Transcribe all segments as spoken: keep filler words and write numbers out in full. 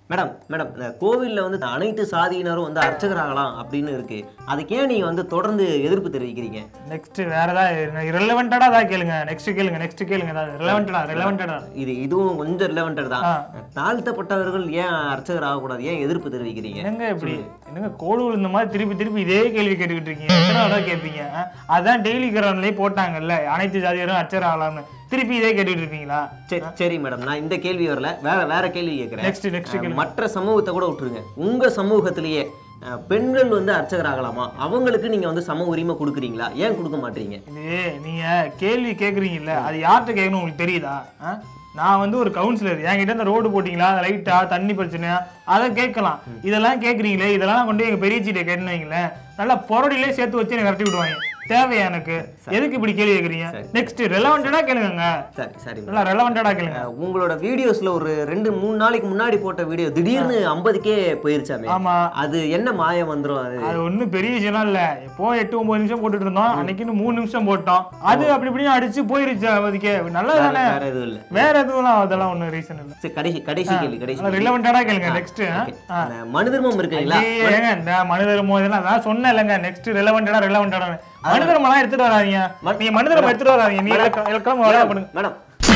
Madam madam இந்த கோவிலில் வந்து அனைத்து சாதியினரும் வந்து அர்ச்சகராகலாம் அப்படின்னு இருக்கு. அதுக்கு ஏன் நீங்க வந்து தொடர்ந்து எதிர்ப்பு தெரிவிக்கிறீங்க? நெக்ஸ்ட் வேற ஏதாவது ரிலவெண்டடா தான் கேளுங்க. நெக்ஸ்ட் கேளுங்க நெக்ஸ்ட் கேளுங்க ஏதாவது ரிலவெண்டடா ரிலவெண்டடா இது இதுவும் கொஞ்சம் ரிலவெண்டட் தான். தாழ்த்தப்பட்டவர்கள் ஏன் அர்ச்சகர் ஆகக்கூடாது, ஏன் எதிர்ப்பு தெரிவிக்கிறீங்க? என்னங்க இப்படி என்னங்க கோடுகள் இந்த மாதிரி திருப்பி திருப்பி இதே கேள்வி கேட்டுக்கிட்டு இருக்கீங்க. எத்தனை தடவை கேட்பீங்க? அதான் டெய்லி கிரவுண்ட்லயே போட்டாங்கல்ல அனைத்து ஜாதியரும் அர்ச்சகர் ஆகலாம்னு. திருப்பி இதே கேட்டுட்டு இருக்கீங்களா? சரி சரி மேடம், நான் இந்த கேள்வி வரல, வேற வேற கேள்வி கேட்கிறேன். நெக்ஸ்ட் நெக்ஸ்ட் மற்ற சமூகத்தை கூட விட்டுருங்க. உங்க சமூகத்திலேயே பெண்கள் வந்து அர்ச்சகர் ஆகலாமா? அவங்களுக்கு நீங்க வந்து சம உரிமை கொடுக்குறீங்களா? ஏன் கொடுக்க மாட்டீங்க? இது நீங்க கேள்வி கேட்குறீங்கல்ல, அது யார்கிட்ட கேட்கணும் உங்களுக்கு தெரியுதா? நான் வந்து ஒரு கவுன்சிலர், என்கிட்ட இந்த ரோடு போட்டிங்களா, லைட்டா தண்ணி பிரச்சனையா, அதை கேட்கலாம். இதெல்லாம் கேட்குறீங்களே, இதெல்லாம் கொண்டு எங்க பெரிய சீட்டை கேட்டுன்னு வைங்களேன், நல்லா பொரடிலே சேர்த்து வச்சு எனக்கு விரட்டி விடுவாங்க. தேவையா எனக்கு? எதுக்கு இப்படி கேள்வி கேக்குறீங்க? நெக்ஸ்ட் ரெலவெண்டடா கேளுங்க. சரி சரி நல்லா ரெலவெண்டடா கேளுங்க. உங்களோட வீடியோஸ்ல ஒரு ரெண்டு மூணு நாளைக்கு முன்னாடி போட்ட வீடியோ திடீர்னு ஐம்பதுக்கே போயிருச்சாமே. ஆமா, அது என்ன மாய வந்துரும்? அது அது ஒன்றும் பெரிய விஷயம் இல்ல. இப்போ எட்டு ஒன்பது நிமிஷம் போட்டுட்டு இருந்தோம், அன்னைக்குன்னு மூணு நிமிஷம் போட்டோம். அது அப்படி இப்படியும் அடிச்சு போயிருச்சு. அதுக்கே நல்லதானே, வேற எதுவும் இல்ல. வேற எதுவும் அதெல்லாம் ஒன்றும் ரீசன் இல்லை. சரி கடைசி கடைசி கேள்வி கடைசி ரெலவெண்டடா கேளுங்க. நெக்ஸ்ட் மனு தர்மம் இருக்குங்களா? ஏங்க இந்த மனு தர்மம் இதெல்லாம் நான் சொன்னேன் இல்லைங்க. நெக்ஸ்ட் ரெலவெண்டடா ரெலவெண்டடா மனு தர்மம்லாம் எடுத்துட்டு வராதீங்க. நீங்க மனு தர்மம் எடுத்துட்டு வராதீங்க. நீ எல்லாம் வேலை பண்ணுங்க மேடம்.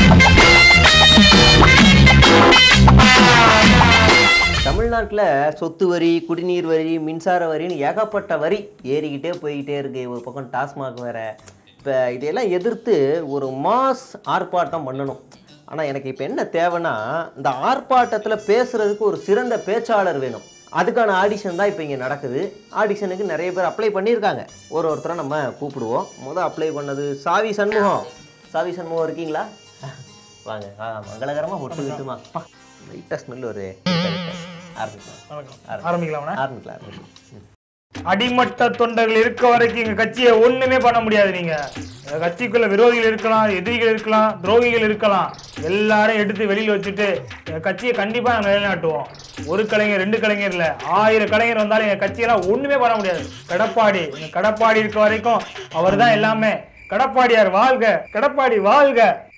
தமிழ்நாட்டில் சொத்து வரி, குடிநீர் வரி, மின்சார வரின்னு ஏகப்பட்ட வரி ஏறிக்கிட்டே போய்கிட்டே இருக்கு. ஒரு பக்கம் டாஸ்மாக் வேற. இப்போ இதையெல்லாம் எதிர்த்து ஒரு மாஸ் ஆர்ப்பாட்டம் பண்ணணும். ஆனால் எனக்கு இப்போ என்ன தேவைன்னா, இந்த ஆர்ப்பாட்டத்தில் பேசுறதுக்கு ஒரு சிறந்த பேச்சாளர் வேணும். அதுக்கான ஆடிஷன் தான் இப்போ இங்கே நடக்குது. ஆடிஷனுக்கு நிறைய பேர் அப்ளை பண்ணியிருக்காங்க. ஒரு ஒருத்தரை நம்ம கூப்பிடுவோம். முதல் அப்ளை பண்ணது சாவி சண்முகம். சாவி சண்முகம் இருக்கீங்களா? வாங்க. ஆ மங்களகரமாக ஒட்டு விட்டுமா லைட்டாக ஸ்மெல் ஒரு ஆரம்பிக்கலாம் ஆரம்பிக்கலாம் ஆரம்பிக்கலாம் ஆரம்பிக்கலாம் அடிமட்ட தொண்டர்கள் இருக்க வரைக்கும் எங்க கட்சியை ஒண்ணுமே பண்ண முடியாது. நீங்க கட்சிக்குள்ள விரோதிகள் இருக்கலாம், எதிரிகள் இருக்கலாம், துரோகிகள் இருக்கலாம், எல்லாரும் எடுத்து வெளியில வச்சுட்டு எங்க கட்சியை கண்டிப்பா நாங்க நிலைநாட்டுவோம். ஒரு கலைஞர் ரெண்டு கலைஞர் இல்ல, ஆயிரம் கலைஞர் வந்தாலும் எங்க கட்சியெல்லாம் ஒண்ணுமே பண்ண முடியாது. கடப்பாடி எங்க கடப்பாடி இருக்க வரைக்கும் அவர் தான் எல்லாமே. கடப்பாடியார் வாழ்க, கடப்பாடி வாழ்க.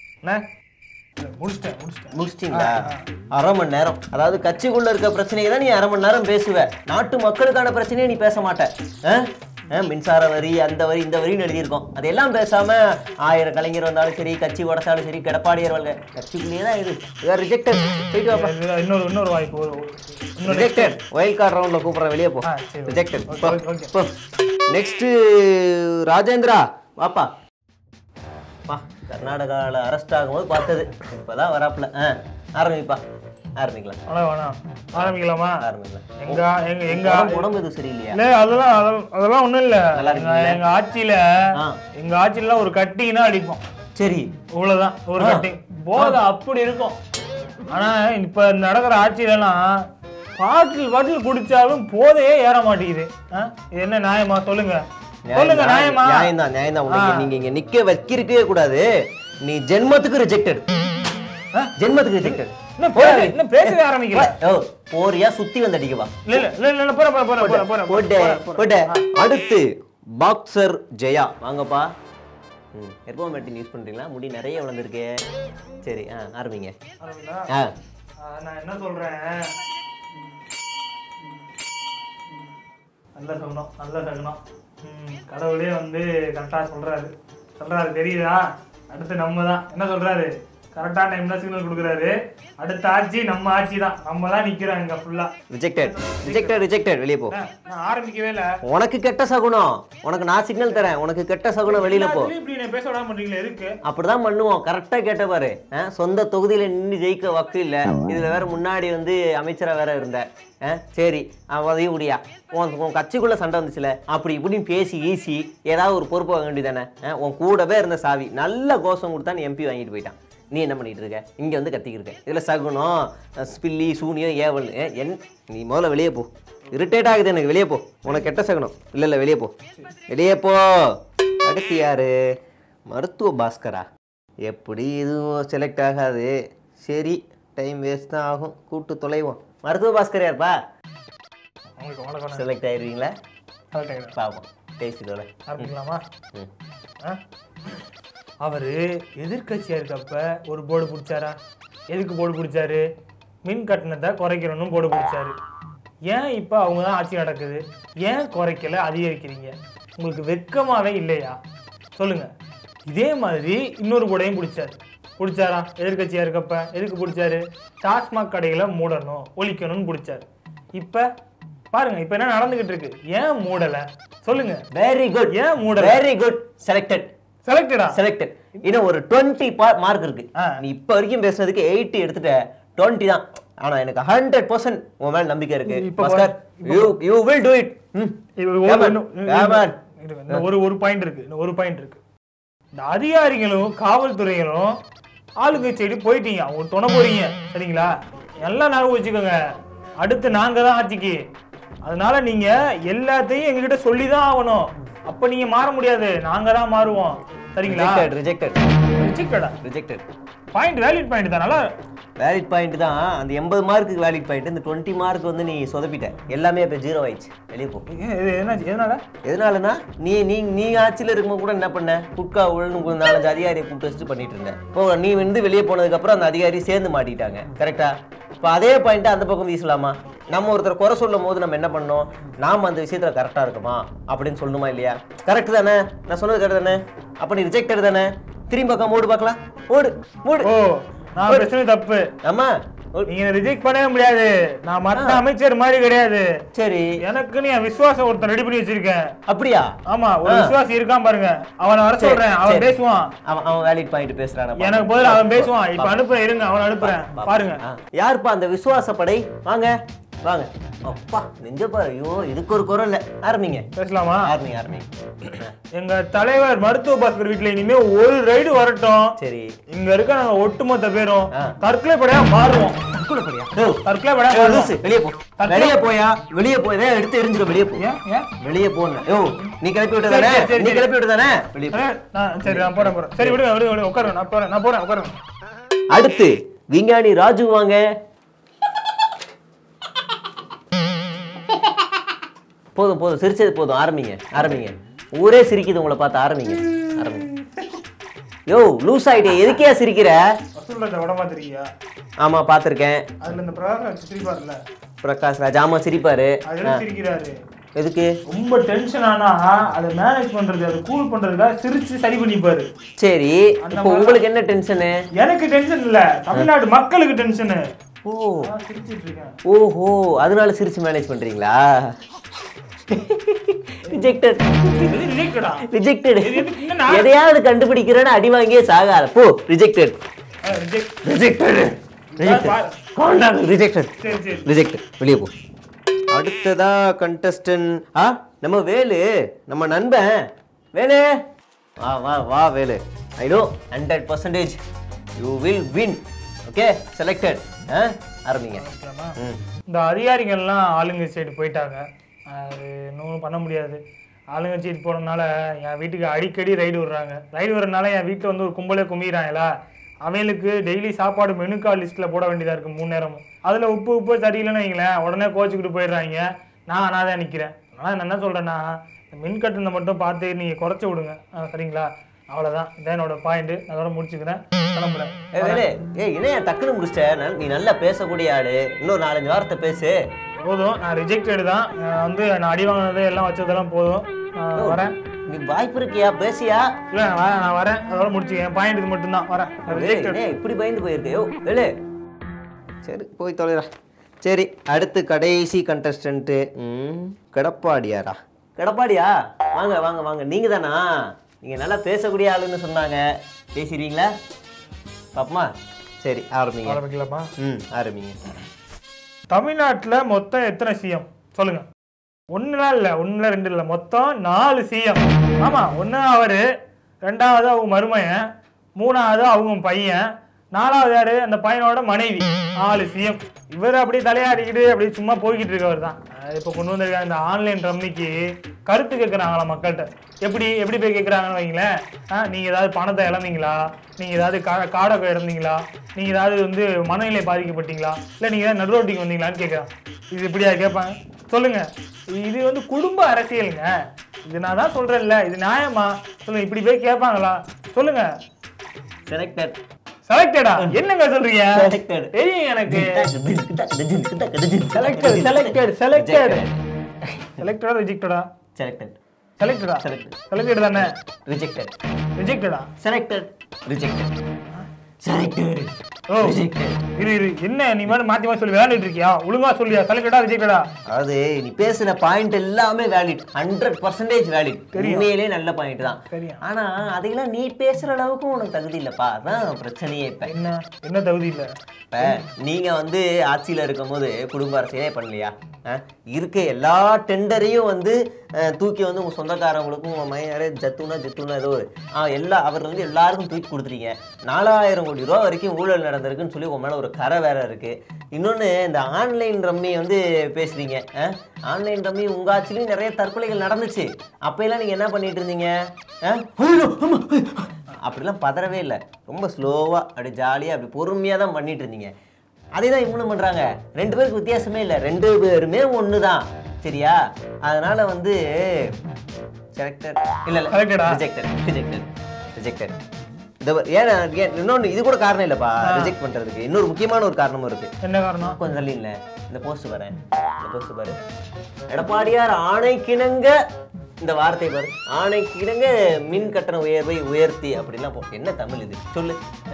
முடிச்சிட்டீங்களா? அரை மணி நேரம். அதாவது கட்சிக்குள்ள இருக்க பிரச்சனையை தான் நீ அரை மணி நேரம் பேசுவ. நாட்டு மக்களுக்கான பிரச்சனையை நீ பேச மாட்ட. மின்சார வரி, அந்த வரி, இந்த வரின்னு எழுதியிருக்கோம். அதெல்லாம் பேசாம ஆயிரம் கலைஞர் வந்தாலும் சரி, கட்சி உடச்சாலும் சரி, கடப்பாடியார் வாழ்க. கட்சிக்குள்ளேயே தான் இது. ரிஜெக்டட். போயிட்டு வாப்பா. இன்னொரு இன்னொரு வாய்ப்பு. ரிஜெக்டட். வைல்ட் கார்டு ரவுண்ட்ல கூப்பிடுற, வெளியே போ. ரிஜெக்டட். நெக்ஸ்ட் ராஜேந்திரா வாப்பா. பா கர்நாடகாவில் அரெஸ்ட் ஆகும்போது பார்த்தது, இப்போதான் வராப்புல. ஆ ஆரம்பிப்பா. ஆரம்பிக்கலாம். ஆரம்பிக்கலாமா? ஆரம்பிக்கலாம். எங்க எங்க எங்க உடம்பு எதுவும் சரியில்லையா? இல்ல அதெல்லாம் அதெல்லாம் ஒண்ணும் இல்ல. எங்க ஆட்சியில எங்க ஆட்சியில ஒரு கட்டினா அடிப்போம். சரி இவ்வளவுதான். ஒரு கட்டி போதை அப்படி இருக்கும். ஆனா இப்ப நடக்கிற ஆட்சியிலாம் பாட்டில் பாட்டில் குடிச்சாலும் போதையே ஏற மாட்டேங்குது. இது என்ன நியாயமா சொல்லுங்க? சொல்லுங்க. நியாயமா? நியாயம் தான், நியாயம் தான். உனக்கு நீங்க இங்க நிக்க வைக்கிறக்கே கூடாது. நீ ஜென்மத்துக்கு ரிஜெக்டட். ஜென்மத்துக்கு ரிஜெக்டட். இன்னும் பேசவே ஆரம்பிக்கல. ஓ போறியா? சுத்தி வந்து அடிக்கவா? இல்ல இல்ல இல்ல போற போற போற போற போற போடே போடே. அடுத்து பாக்ஸர் ஜெயா வாங்கப்பா. ம் ஹெர்போமேட்டின் யூஸ் பண்றீங்களா? முடி நிறைய வளர்ந்துருக்கு. சரி ஆ ஆரம்பிங்க. ஆ நான் என்ன சொல்றேன், நல்ல சகுனம் நல்ல சகுனம். கடவுளே வந்து கரெக்டா சொல்றாரு சொல்றாரு தெரியுதா? அடுத்து நம்ம தான். என்ன சொல்றாரு? கரெக்டா டைம்ல சிக்னல் கொடுக்குறாரு. அடுத்த ஆட்சி நம்ம ஆட்சி தான். நம்ம தான் நிக்கிறோம் இங்க ஃபுல்லா. Rejected rejected rejected. வெளியே போ. நான் ஆரம்பிக்கவே இல்ல. உனக்கு கெட்ட சகுனம். உனக்கு நான் சிக்னல் தரேன். உனக்கு கெட்ட சகுனம், வெளியில போ. இப்படி நீ பேச விடாம பண்றீங்களே எதுக்கு? அப்படிதான் பண்ணுவோம். கரெக்டா கேட்ட பாரு. சொந்த தொகுதியில நின்று ஜெயிக்க வக்கு இல்ல. இதுல வேற முன்னாடி வந்து அமைச்சரா வேற இருந்த. சரி அதையும் முடியா. உன் கட்சிக்குள்ள சண்டை வந்துச்சுல, அப்படி இப்படின்னு பேசி ஈசி ஏதாவது ஒரு பொறுப்பு வாங்க வேண்டியதானே? உன் கூடவே இருந்த சாவி நல்ல கோஷம் கொடுத்தா நீ எம்பி வாங்கிட்டு போயிட்டான். நீ என்ன பண்ணிட்டு இருக்க? இங்க வந்து கத்திக்கிட்டு இருக்க. இதுல சகுனம், ஸ்பில்லி, சூனியம், ஏவல். என் நீ முதல்ல வெளியே போ. இரிட்டேட் ஆகுது எனக்கு. வெளியே போ. உனக்கு கெட்ட சகுனம். இல்ல இல்ல வெளியே போ, வெளியே போ. அடுத்து யாரு? மருத்துவ பாஸ்கரா? எப்படி இதுவும் செலக்ட் ஆகாது. சரி டைம் வேஸ்ட் தான் ஆகும். கூட்டு தொலைவோம். மருத்துவ பாஸ்கர் யாருப்பா? செலக்ட் ஆயிருவீங்களா? பாப்போம். பேசிட்டோல ஆரம்பிக்கலாமா? அவரு எதிர்கட்சியா இருக்கப்ப ஒரு போர்டு பிடிச்சாரா? எதுக்கு போர்டு பிடிச்சாரு? மின் கட்டணத்தை குறைக்கணும்னு போட்டு பிடிச்சாரு. ஏன் இப்போ அவங்க தான் ஆட்சி நடக்குது, ஏன் குறைக்கல அதிகரிக்கிறீங்க? உங்களுக்கு வெட்கமாவே இல்லையா சொல்லுங்க. இதே மாதிரி இன்னொரு கூடையும் பிடிச்சாரு. பிடிச்சாரா? எதிர்கட்சியா இருக்கப்ப எதுக்கு பிடிச்சாரு? டாஸ்மாக் கடைகளை மூடணும், ஒழிக்கணும்னு பிடிச்சாரு. இப்ப பாருங்க இப்ப என்ன நடந்துகிட்டு இருக்கு. ஏன் மூடல சொல்லுங்க. Very good. ஏன் மூடல? Very good. செலக்டட். செலக்டடா? செலக்டட். இன்னும் ஒரு டுவெண்ட்டி மார்க் இருக்கு. நீ இப்ப வரைக்கும் பேசுனதுக்கு எயிட்டி எடுத்துட்ட, டுவெண்ட்டி தான். ஆனா எனக்கு ஹண்ட்ரட் பர்சன்ட் உன் மேல நம்பிக்கை இருக்கு. Bhaskar, you you will do it. ஒரு ஒரு பாயிண்ட் இருக்கு, ஒரு பாயிண்ட் இருக்கு. இந்த அதிகாரிகளும் காவல்துறைகளும் ஆளுங்க சைடு போயிட்டீங்க, அவங்க துணை போறீங்க சரிங்களா? எல்லாம் ஞாபகம் வச்சுக்கோங்க, அடுத்து நாங்க தான் ஆட்சிக்கு. அதனால நீங்க எல்லாத்தையும் எங்ககிட்ட சொல்லிதான் ஆகணும். அப்ப நீங்க மாற முடியாது, நாங்க தான் மாறுவோம் சரிங்களா? ரிஜெக்டட். ரிஜெக்டடா? ரிஜெக்டட். பாயிண்ட் வேலிட் பாயிண்ட் தான். நல்லா வேலிட் பாயிண்ட் தான். அந்த எண்பது மார்க்குக்கு வேலிட் பாயிண்ட். இந்த டுவெண்ட்டி மார்க் வந்து நீ சொதப்பிட்ட, எல்லாமே இப்போ ஜீரோ ஆயிடுச்சு. வெளியே போ. என்னாச்சு? எதனால? எதனாலனா நீ நீ நீ ஆட்சியில் இருக்கும்போது கூட என்ன பண்ண? குட்கா உழனு நாலஞ்சு அதிகாரியை கூப்பிட்டு வச்சுட்டு பண்ணிட்டு இருந்தேன். இப்போ நீ வந்து வெளியே போனதுக்கப்புறம் அந்த அதிகாரி சேர்ந்து மாட்டிட்டாங்க கரெக்டா? இப்போ அதே பாயிண்ட்டை அந்த பக்கம் வீசலாமா? நம்ம ஒருத்தர் குறை சொல்லும் போது நம்ம என்ன பண்ணோம்? நாம் அந்த விஷயத்துல கரெக்டா இருக்குமா அப்படின்னு சொல்லணுமா இல்லையா? கரெக்ட் தானே? நான் சொன்னது கரெக்ட் தானே? அப்ப நீ ரிஜெக்டட் தானே? திரும்பி பக்கம் மூடு பார்க்கலாம். மூடு மூடு. ஓ நான் பேசுறது தப்பு. ஆமா, நீங்க ரிஜெக்ட் பண்ணவே முடியாது. நான் மத்த அமைச்சர் மாதிரி கிடையாது. சரி, எனக்கு நீ விசுவாசம் ஒருத்தர் ரெடி பண்ணி வச்சிருக்கேன். அப்படியா? ஆமா, ஒரு விசுவாசி இருக்கான் பாருங்க, அவனை வர சொல்றேன். அவன் பேசுவான். அவன் அவன் வேலிட் பாயிண்ட் பேசுறான். எனக்கு பதில் அவன் பேசுவான். இப்ப அனுப்புறேன், இருங்க அவன் அனுப்புறேன். பாருங்க யாருப்பா அந்த விசுவாசப்படை? வாங்க வாங்க. அப்பா நெஞ்ச பாரு. ஐயோ இதுக்கு ஒரு குரல் இல்ல. ஆரம்பிங்க. பேசலாமா? ஆரம்பிங்க ஆரம்பிங்க. எங்க தலைவர் மருத்துவ பாஸ்கர் வீட்டுல இனிமே ஒரு ரைடு வரட்டும். சரி, இங்க இருக்க நாங்க ஒட்டுமொத்த பேரும் தற்கொலை படையா மாறுவோம். தற்கொலை படையா? தற்கொலை படையா? வெளியே போ. வெளியே போயா? வெளியே போய் எடுத்து எரிஞ்சுக்க. வெளியே போ. வெளியே போன. யோ நீ கிளப்பி விட்டு தானே? நீ கிளப்பி விட்டு தானே? வெளியே போ. சரி நான் போறேன் போறேன். சரி விடுங்க விடுங்க, உட்காருங்க. நான் போறேன் நான் போறேன் உட்காருங்க. அடுத்து விஞ்ஞானி ராஜு வாங்க. போதும் போதும், சிரிச்சது போதும். ஆரம்பிங்க ஆரம்பிங்க. ஊரே சிரிக்குது உங்களை பார்த்து. ஆரம்பிங்க ஆரம்பிங்க. யோ லூஸ் ஆயிட்டே, எதுக்கே சிரிக்கிற? ஆமா பாத்திருக்கேன். பிரகாஷ் ராஜ் ஆமா சிரிப்பாரு. எதுக்கு? ரொம்ப டென்ஷன் ஆனா அதை மேனேஜ் பண்றது, அதை கூல் பண்றதுக்காக சிரிச்சு சரி பண்ணிப்பாரு. சரி, இப்போ உங்களுக்கு என்ன டென்ஷனு? எனக்கு டென்ஷன் இல்ல, தமிழ்நாடு மக்களுக்கு டென்ஷனு. ஓ ஓஹோ, அதனால சிரிச்சு மேனேஜ் பண்றீங்களா? ரிஜெக்டட். ரிஜெக்டடா? ரிஜெக்டட். எதையாவது கண்டுபிடிக்கிறேன்னு அடி வாங்கியே சாகாத போ. Rejected. Rejected. Rejected. Rejected. Rejected. வெளியே போ. அடுத்ததா கண்டஸ்டன்ட் ஆ நம்ம வேலு, நம்ம நண்பன் வேலு. வா வா வா Velu. I know hundred percentage you will win. Okay selected. ஆரம்பிங்க. இந்த அதிகாரிகள்லாம் ஆளுங்க சைடு போயிட்டாங்க, அது இன்னும் பண்ண முடியாது. ஆளுங்க சீட் போனதுனால என் வீட்டுக்கு அடிக்கடி ரைடு விடுறாங்க. ரைடு வர்றதுனால என் வீட்டில் வந்து ஒரு கும்பலே கும்பிடுறாங்களா, அவங்களுக்கு டெய்லி சாப்பாடு மெனுக்கா லிஸ்ட்டில் போட வேண்டியதாக இருக்குது மூணு நேரமும். அதில் உப்பு உப்பு சரியில்லைன்னு வைங்களேன், உடனே கோச்சிக்கிட்டு போயிடுறாங்க. நான் நான் தான் நிற்கிறேன். ஆனால் நான் என்ன சொல்கிறேன்னா, மின் கட்டணத்தை மட்டும் பார்த்து நீங்கள் குறைச்சி விடுங்க சரிங்களா? அவ்வளோதான், இதான் என்னோட பாயிண்ட்டு. நான் அதோட முடிச்சுக்கிறேன், கிளம்புறேன். ஏ இணைய டக்குன்னு முடிச்சிட்டேன். நீ நல்லா பேசக்கூடிய ஆளு, இன்னொரு நாலஞ்சு வாரத்தை பேசு. போதும், நான் ரிஜெக்டட் தான். வந்து நான் அடி வாங்கினது எல்லாம் வச்சதெல்லாம் போதும். வரேன். நீ வாய்ப்பு இருக்கியா? பேசியா? இல்லை நான் நான் வரேன், அதோட முடிச்சு என் பாயிண்ட் இது மட்டும்தான். வரேன். இப்படி பயந்து போயிருக்கேயோ வேலு. சரி போய் தொலைறா. சரி அடுத்து கடைசி கண்டஸ்டன்ட்டு கடப்பாடியாரா? கடப்பாடியா? வாங்க வாங்க வாங்க. நீங்கள் தானா? நீங்கள் நல்லா பேசக்கூடிய ஆளுன்னு சொன்னாங்க, பேசிடுவீங்களா பாப்பமா? சரி ஆரம்பிங்க. ஆரம்பிக்கலாமா? ம் ஆரம்பிங்க. தமிழ்நாட்டில் மொத்தம் எத்தனை சிஎம் சொல்லுங்க? ஒன்றுலாம் இல்லை, ஒன்றுல ரெண்டு இல்லை, மொத்தம் நாலு சிஎம். ஆமாம், ஒன்று அவர், ரெண்டாவது அவங்க மருமையன், மூணாவது அவங்க பையன், நாலாவது யாரு? அந்த பையனோட மனைவி. நாலு சிஎம். இவர் அப்படியே தலையாடிக்கிட்டு அப்படியே சும்மா போய்கிட்டு இருக்கவர் தான். இப்போ கொண்டு வந்திருக்காங்க இந்த ஆன்லைன் ரம்மிக்கு கருத்து கேட்குறாங்களா மக்கள்கிட்ட. எப்படி எப்படி போய் கேட்குறாங்கன்னு வைங்களேன், ஆ நீங்கள் ஏதாவது பணத்தை இழந்தீங்களா, நீங்கள் ஏதாவது கா காடை இழந்தீங்களா, நீங்கள் ஏதாவது வந்து மனநிலை பாதிக்கப்பட்டீங்களா, இல்லை நீங்கள் ஏதாவது நடுரோட்டிக்கு வந்தீங்களான்னு கேட்குறாங்க. இது இப்படியா கேட்பாங்க சொல்லுங்க? இது வந்து குடும்ப அரசியலுங்க. இது நான் தான் சொல்கிறேன்ல, இது நியாயமா சொல்லுங்க? இப்படி போய் கேட்பாங்களா சொல்லுங்க? செலக்டட். செலக்டடா என்னங்க சொல்றீங்க? Selected. தெரியும் எனக்கு. செலக்டட் செலக்டட் செலக்டட் செலக்டடா ரிஜெக்டடா? Selected. செலக்டடா? Selected. செலக்டட் தானே? Rejected. ரிஜெக்டடா? Selected. Rejected. Selected. ஓ இரு இரு என்ன நீ மாதிரி மாத்தி மாத்தி சொல்லி விளையாண்டுட்டு இருக்கியா? ஒழுங்கா சொல்லியா? செலக்டடா ரிஜெக்டடா? அதாவது நீ பேசுன பாயிண்ட் எல்லாமே வேலிட், ஹண்ட்ரட் பர்சன்டேஜ் வேலிட், உண்மையிலே நல்ல பாயிண்ட் தான். ஆனா அதையெல்லாம் நீ பேசுற அளவுக்கு உனக்கு தகுதி இல்லப்பா, அதான் பிரச்சனையே. இப்ப என்ன என்ன தகுதி இல்ல? இப்ப நீங்க வந்து ஆட்சியில இருக்கும் போது குடும்ப அரசியலே பண்ணலையா? இருக்க எல்லா டெண்டரையும் வந்து தூக்கி வந்து உங்க சொந்தக்காரங்களுக்கும் உங்க மையாரே ஜத்துனா ஜத்துனா ஏதோ எல்லா அவர் வந்து எல்லாருக்கும் தூக்கி கொடுத்துறீங்க. நாலாயிரம் கோடி ரூபா வரைக்கும் ஊழல் நடந்திருக்குன்னு சொல்லி உங்க மேல ஒரு கரை வேற இருக்கு. இன்னொன்னு இந்த ஆன்லைன் ரம்மி வந்து பேசுறீங்க. ஆன்லைன் ரம்மி உங்க ஆட்சியிலையும் நிறைய தற்கொலைகள் நடந்துச்சு. அப்பெல்லாம் நீங்க என்ன பண்ணிட்டு இருந்தீங்க? அப்படிலாம் பதறவே இல்லை, ரொம்ப ஸ்லோவா அப்படி ஜாலியா அப்படி பொறுமையா தான் பண்ணிட்டு இருந்தீங்க. அதே தான் இவனும் பண்றாங்க. ரெண்டு பேருக்கு வித்தியாசமே இல்லை, ரெண்டு பேருமே ஒண்ணுதான். சரியா? அதனால வந்து செலக்டட் இல்ல இல்ல ரிஜெக்டட் ரிஜெக்டட் ரிஜெக்டட். ஏன்னா இன்னொன்று இது கூட காரணம் இல்லப்பா ரிஜெக்ட் பண்றதுக்கு, இன்னொரு முக்கியமான ஒரு காரணமும் இருக்கு. என்ன காரணம்? கொஞ்சம் தள்ளி இல்லை, இந்த போஸ்ட் பாரு, இந்த போஸ்ட் பாரு. எடப்பாடியார் ஆணைக்கிணங்க இந்த வார்த்தை பாரு, ஆணைக்கிணங்க மின் கட்டண உயர்வை உயர்த்தி அப்படிலாம் போ. என்ன தமிழ் இது சொல்லு?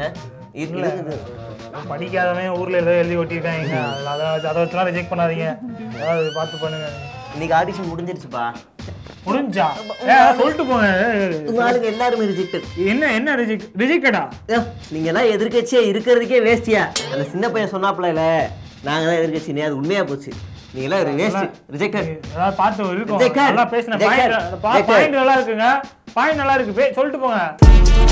படிக்காதவன் ஊர்ல ஏதோ எழுதி ஒட்டிருக்காங்க, அதை அதை வச்சுலாம் ரிஜெக்ட் பண்ணாதீங்க, அதாவது பார்த்து பண்ணுங்க. இன்னைக்கு ஆடிஷன் முடிஞ்சிருச்சுப்பா. முடிஞ்சா சொல்லிட்டு போங்க. ஆளுங்க எல்லாருமே ரிஜெக்டட். என்ன என்ன ரிஜெக்ட் ரிஜெக்டடா? நீங்க எல்லாம் எதிர்கட்சியா இருக்கிறதுக்கே வேஸ்டியா? அந்த சின்ன பையன் சொன்னாப்ல இல்ல நாங்க தான் எதிர்கட்சி, அது உண்மையா போச்சு. நீங்க எல்லாம் வேஸ்ட், ரிஜெக்டட். அதாவது பார்த்து இருக்கும், நல்லா பேசின பாயிண்ட், பாயிண்ட் நல்லா இருக்குங்க, பாயிண்ட் நல்லா இருக்கு, சொல்லிட்டு போங்க.